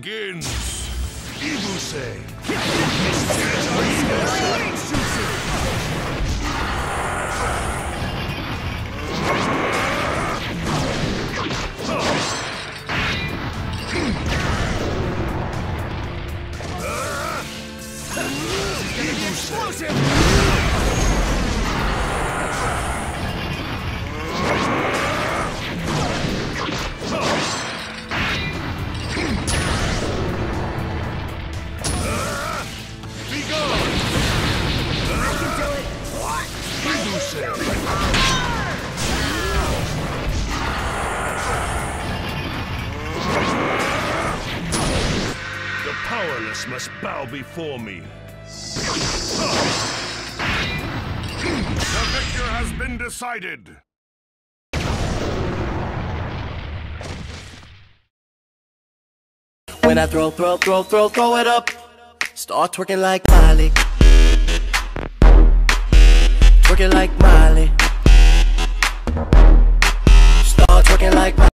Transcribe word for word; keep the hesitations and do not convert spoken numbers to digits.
begins. Ibusei. Explosive! The powerless must bow before me. The victor has been decided. When I throw, throw, throw, throw, throw it up, start twerking like Miley. Twerking like Miley.